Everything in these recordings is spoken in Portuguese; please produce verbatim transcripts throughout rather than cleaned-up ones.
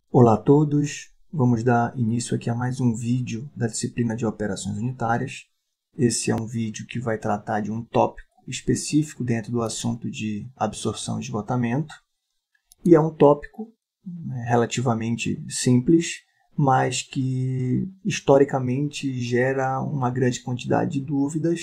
Olá a todos, vamos dar início aqui a mais um vídeo da disciplina de operações unitárias. Esse é um vídeo que vai tratar de um tópico específico dentro do assunto de absorção e esgotamento. E é um tópico né, relativamente simples, mas que historicamente gera uma grande quantidade de dúvidas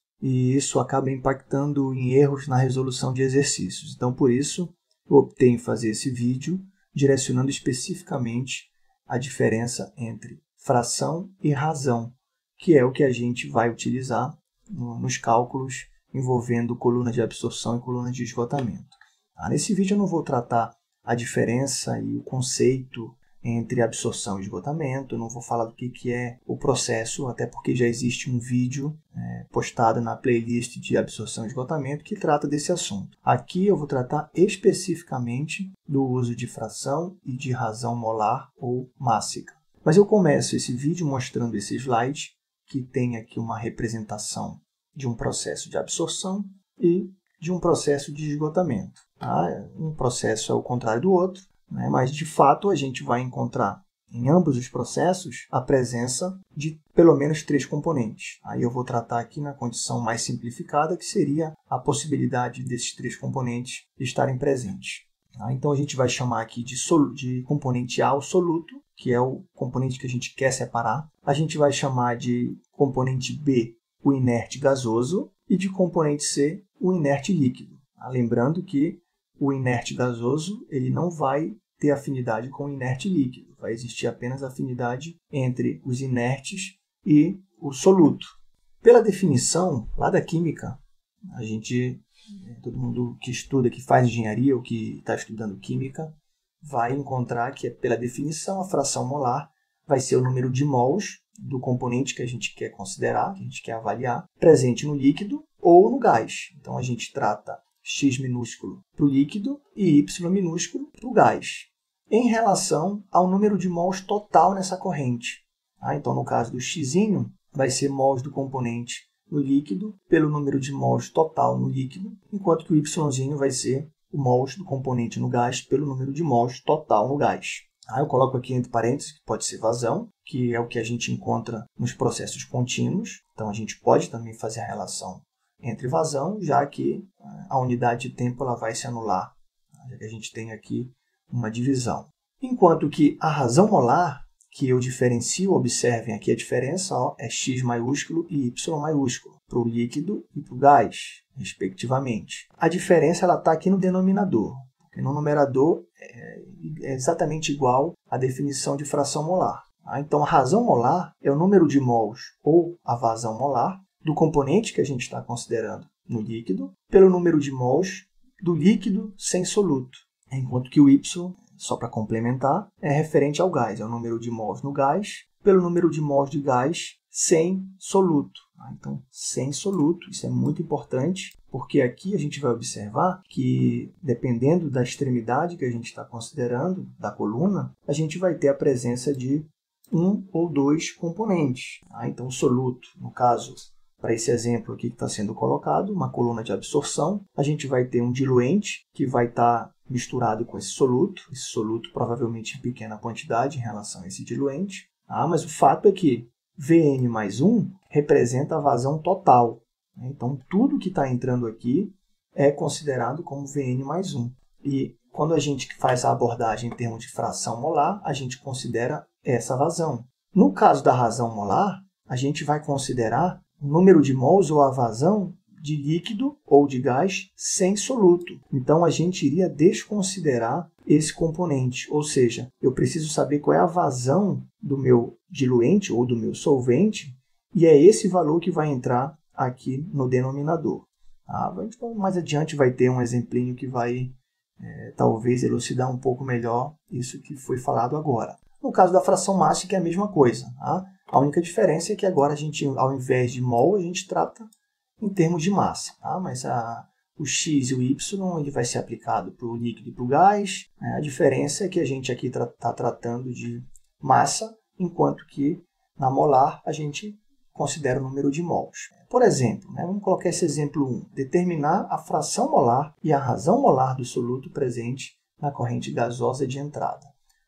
e isso acaba impactando em erros na resolução de exercícios. Então, por isso, eu optei em fazer esse vídeo direcionando especificamente a diferença entre fração e razão, que é o que a gente vai utilizar no, nos cálculos envolvendo coluna de absorção e coluna de esgotamento. Ah, nesse vídeo eu não vou tratar a diferença e o conceito entre absorção e esgotamento, eu não vou falar do que, que é o processo, até porque já existe um vídeo é, postado na playlist de absorção e esgotamento que trata desse assunto. Aqui eu vou tratar especificamente do uso de fração e de razão molar ou mássica. Mas eu começo esse vídeo mostrando esse slide, que tem aqui uma representação de um processo de absorção e de um processo de esgotamento. Tá? Um processo é o contrário do outro, né? Mas, de fato, a gente vai encontrar em ambos os processos a presença de pelo menos três componentes. Aí eu vou tratar aqui na condição mais simplificada, que seria a possibilidade desses três componentes estarem presentes. Tá? Então, a gente vai chamar aqui de, de componente A o soluto, que é o componente que a gente quer separar. A gente vai chamar de componente B o inerte gasoso e de componente C o inerte líquido. Tá? Lembrando que o inerte gasoso ele não vai ter afinidade com o inerte líquido. Vai existir apenas afinidade entre os inertes e o soluto. Pela definição, lá da química, a gente, todo mundo que estuda, que faz engenharia ou que está estudando química, vai encontrar que, pela definição, a fração molar vai ser o número de mols do componente que a gente quer considerar, que a gente quer avaliar, presente no líquido ou no gás. Então, a gente trata X minúsculo para o líquido e Y minúsculo para o gás, em relação ao número de mols total nessa corrente. Tá? Então, no caso do X, vai ser mols do componente no líquido pelo número de mols total no líquido, enquanto que o Y vai ser o mols do componente no gás pelo número de mols total no gás. Tá? Eu coloco aqui entre parênteses que pode ser vazão, que é o que a gente encontra nos processos contínuos. Então, a gente pode também fazer a relação entre vazão, já que a unidade de tempo ela vai se anular, já que a gente tem aqui uma divisão. Enquanto que a razão molar, que eu diferencio, observem aqui a diferença, ó, é X maiúsculo e Y maiúsculo, para o líquido e para o gás, respectivamente. A diferença está aqui no denominador, porque no numerador é exatamente igual à definição de fração molar. Tá? Então, a razão molar é o número de mols ou a vazão molar do componente que a gente está considerando no líquido, pelo número de mols do líquido sem soluto. Enquanto que o Y, só para complementar, é referente ao gás, é o número de mols no gás, pelo número de mols de gás sem soluto. Então, sem soluto, isso é muito importante, porque aqui a gente vai observar que, dependendo da extremidade que a gente está considerando, da coluna, a gente vai ter a presença de um ou dois componentes. Então, o soluto, no caso, para esse exemplo aqui que está sendo colocado, uma coluna de absorção, a gente vai ter um diluente que vai estar misturado com esse soluto, esse soluto provavelmente em pequena quantidade em relação a esse diluente. Ah, mas o fato é que V N mais um representa a vazão total. Então, tudo que está entrando aqui é considerado como V N mais um. E quando a gente faz a abordagem em termos de fração molar, a gente considera essa vazão. No caso da razão molar, a gente vai considerar o número de mols ou a vazão de líquido ou de gás sem soluto. Então, a gente iria desconsiderar esse componente, ou seja, eu preciso saber qual é a vazão do meu diluente ou do meu solvente, e é esse valor que vai entrar aqui no denominador. Ah, mais adiante vai ter um exemplinho que vai, é, talvez, elucidar um pouco melhor isso que foi falado agora. No caso da fração mássica é a mesma coisa. Tá? A única diferença é que agora a gente, ao invés de mol, a gente trata em termos de massa. Tá? Mas a, o X e o Y ele vai ser aplicado para o líquido e para o gás. Né? A diferença é que a gente aqui está tra tratando de massa, enquanto que na molar a gente considera o número de mols. Por exemplo, né, vamos colocar esse exemplo um. Determinar a fração molar e a razão molar do soluto presente na corrente gasosa de entrada.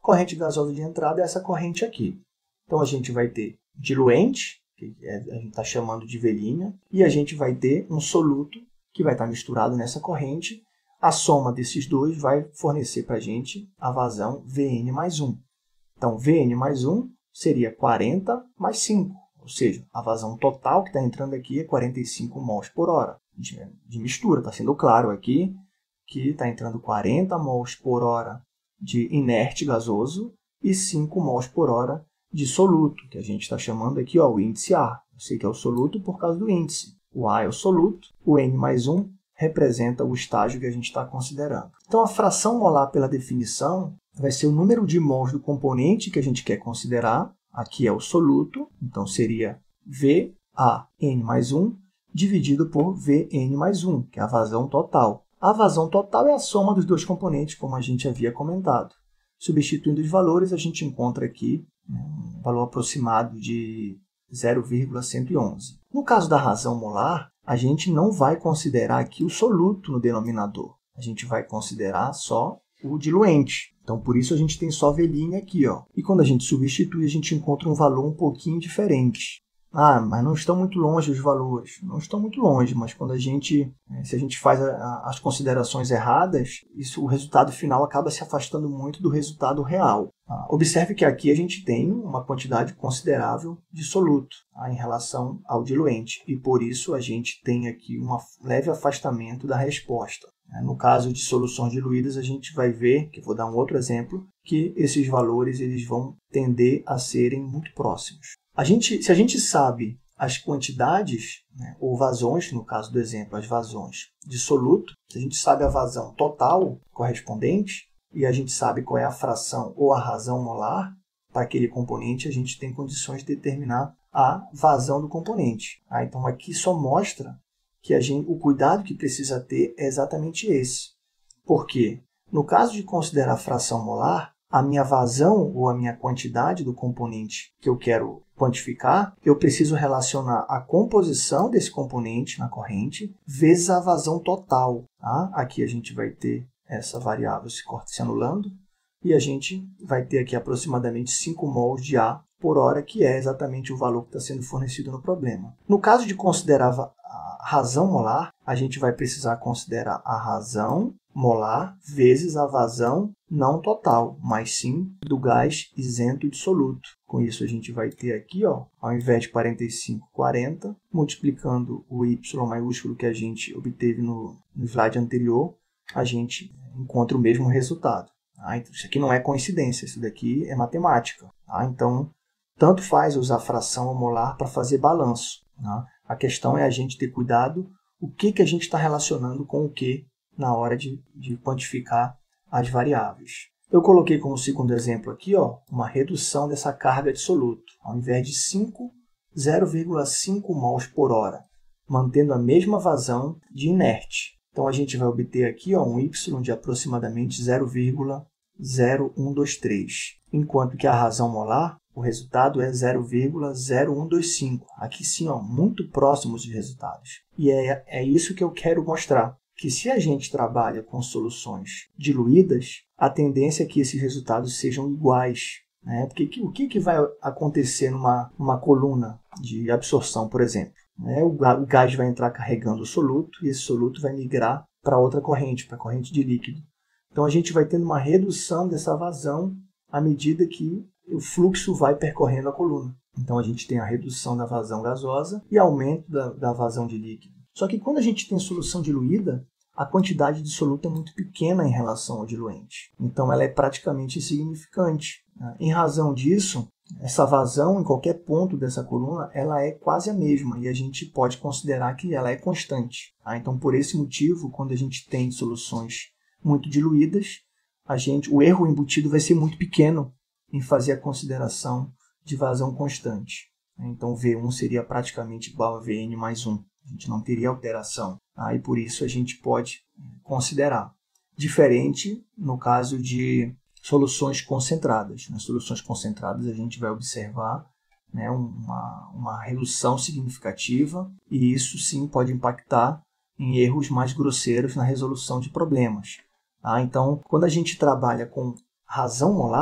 Corrente gasosa de entrada é essa corrente aqui. Então, a gente vai ter diluente, que a gente está chamando de velhinha, e a gente vai ter um soluto que vai estar misturado nessa corrente. A soma desses dois vai fornecer para a gente a vazão V N mais um. Então, V N mais um seria quarenta mais cinco, ou seja, a vazão total que está entrando aqui é quarenta e cinco mols por hora de, de mistura. Está sendo claro aqui que está entrando quarenta mols por hora de inerte gasoso e cinco mols por hora de soluto, que a gente está chamando aqui ó, o índice A. Eu sei que é o soluto por causa do índice. O A é o soluto, o N mais um representa o estágio que a gente está considerando. Então, a fração molar, pela definição, vai ser o número de mols do componente que a gente quer considerar. Aqui é o soluto, então seria V A N mais um dividido por V N mais um, que é a vazão total. A vazão total é a soma dos dois componentes, como a gente havia comentado. Substituindo os valores, a gente encontra aqui um valor aproximado de zero vírgula cento e onze. No caso da razão molar, a gente não vai considerar aqui o soluto no denominador. A gente vai considerar só o diluente. Então, por isso, a gente tem só velhinha aqui, ó. E quando a gente substitui, a gente encontra um valor um pouquinho diferente. Ah, mas não estão muito longe os valores. Não estão muito longe, mas quando a gente, se a gente faz a, a, as considerações erradas, isso, o resultado final acaba se afastando muito do resultado real. Ah, observe que aqui a gente tem uma quantidade considerável de soluto ah, em relação ao diluente. E por isso a gente tem aqui um leve afastamento da resposta. No caso de soluções diluídas, a gente vai ver, que vou dar um outro exemplo, que esses valores eles vão tender a serem muito próximos. A gente, se a gente sabe as quantidades, né, ou vazões, no caso do exemplo, as vazões de soluto, se a gente sabe a vazão total correspondente e a gente sabe qual é a fração ou a razão molar para aquele componente, a gente tem condições de determinar a vazão do componente. Ah, então, aqui só mostra que a gente, o cuidado que precisa ter é exatamente esse. Porque, no caso de considerar a fração molar, a minha vazão ou a minha quantidade do componente que eu quero quantificar, eu preciso relacionar a composição desse componente na corrente vezes a vazão total. Tá? Aqui a gente vai ter essa variável se, se anulando e a gente vai ter aqui aproximadamente cinco mols de A por hora, que é exatamente o valor que está sendo fornecido no problema. No caso de considerar a razão molar, a gente vai precisar considerar a razão molar vezes a vazão não total, mas sim do gás isento de soluto. Com isso, a gente vai ter aqui, ó, ao invés de quarenta e cinco, quarenta, multiplicando o Y maiúsculo que a gente obteve no, no slide anterior, a gente encontra o mesmo resultado. Tá? Então, isso aqui não é coincidência, isso daqui é matemática. Tá? Então, tanto faz usar fração ou molar para fazer balanço. Tá? A questão é a gente ter cuidado o que, que a gente está relacionando com o que na hora de, de quantificar as variáveis. Eu coloquei como segundo exemplo aqui ó, uma redução dessa carga de soluto. Ao invés de cinco, zero vírgula cinco mols por hora, mantendo a mesma vazão de inerte. Então, a gente vai obter aqui ó, um Y de aproximadamente zero vírgula zero um dois três, enquanto que a razão molar, o resultado é zero vírgula zero um dois cinco. Aqui sim, ó, muito próximos de resultados. E é, é isso que eu quero mostrar, que se a gente trabalha com soluções diluídas, a tendência é que esses resultados sejam iguais. Né? Porque que, o que, que vai acontecer numa, numa coluna de absorção, por exemplo? Né? O, o gás vai entrar carregando o soluto e esse soluto vai migrar para outra corrente, para a corrente de líquido. Então, a gente vai tendo uma redução dessa vazão à medida que o fluxo vai percorrendo a coluna. Então, a gente tem a redução da vazão gasosa e aumento da, da vazão de líquido. Só que quando a gente tem solução diluída, a quantidade de soluto é muito pequena em relação ao diluente. Então, ela é praticamente insignificante. Em razão disso, essa vazão em qualquer ponto dessa coluna, ela é quase a mesma e a gente pode considerar que ela é constante. Então, por esse motivo, quando a gente tem soluções muito diluídas, a gente, o erro embutido vai ser muito pequeno em fazer a consideração de vazão constante. Então, V um seria praticamente igual a V N mais um. A gente não teria alteração. Tá? E por isso a gente pode considerar. Diferente no caso de soluções concentradas. Nas soluções concentradas a gente vai observar né, uma, uma redução significativa e isso sim pode impactar em erros mais grosseiros na resolução de problemas. Tá? Então, quando a gente trabalha com razão molar,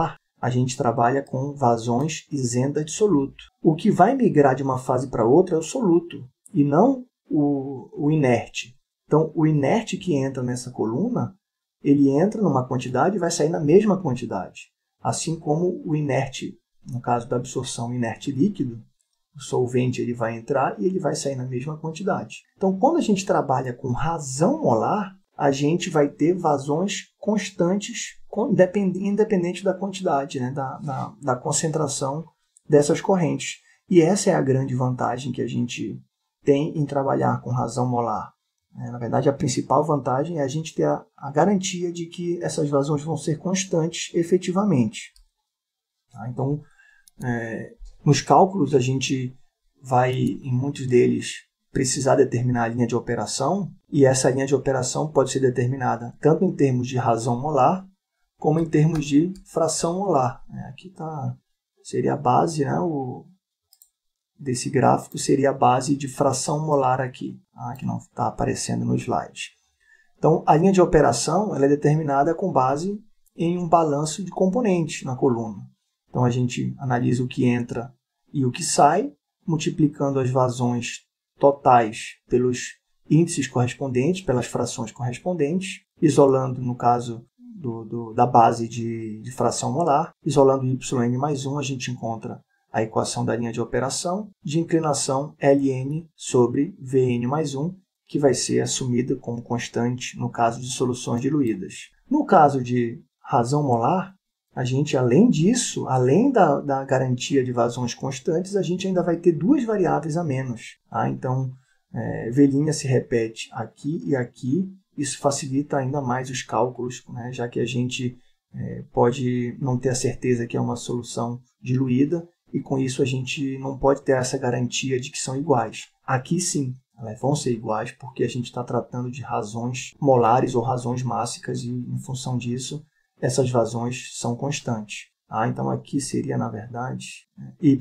a gente trabalha com vazões isenta de soluto. O que vai migrar de uma fase para outra é o soluto, e não o, o inerte. Então, o inerte que entra nessa coluna, ele entra numa quantidade e vai sair na mesma quantidade. Assim como o inerte, no caso da absorção inerte líquido, o solvente ele vai entrar e ele vai sair na mesma quantidade. Então, quando a gente trabalha com razão molar, a gente vai ter vazões constantes, independente da quantidade, né, da, da, da concentração dessas correntes. E essa é a grande vantagem que a gente tem em trabalhar com razão molar. Na verdade, a principal vantagem é a gente ter a, a garantia de que essas vazões vão ser constantes efetivamente. Tá? Então, é, nos cálculos, a gente vai, em muitos deles, precisar determinar a linha de operação, e essa linha de operação pode ser determinada tanto em termos de razão molar, como em termos de fração molar. Aqui tá, seria a base, né, o, desse gráfico seria a base de fração molar aqui, tá, que não está aparecendo no slide. Então, a linha de operação ela é determinada com base em um balanço de componentes na coluna. Então, a gente analisa o que entra e o que sai, multiplicando as vazões totais pelos índices correspondentes, pelas frações correspondentes, isolando, no caso do, do, da base de, de fração molar, isolando yn mais um, a gente encontra a equação da linha de operação de inclinação Ln sobre Vn mais um, que vai ser assumida como constante no caso de soluções diluídas. No caso de razão molar, a gente, além disso, além da, da garantia de vazões constantes, a gente ainda vai ter duas variáveis a menos. Tá? Então, é, V' se repete aqui e aqui. Isso facilita ainda mais os cálculos, né? Já que a gente é, pode não ter a certeza que é uma solução diluída, e com isso a gente não pode ter essa garantia de que são iguais. Aqui sim, elas vão ser iguais, porque a gente está tratando de razões molares ou razões mássicas, e em função disso, essas vazões são constantes. Ah, então aqui seria, na verdade, y,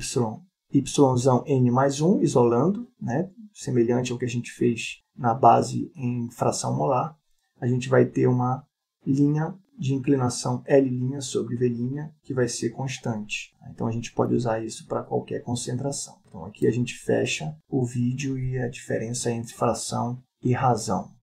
yzão n mais um, isolando, né, semelhante ao que a gente fez na base em fração molar. A gente vai ter uma linha de inclinação L' sobre V', que vai ser constante. Então a gente pode usar isso para qualquer concentração. Então aqui a gente fecha o vídeo e a diferença entre fração e razão.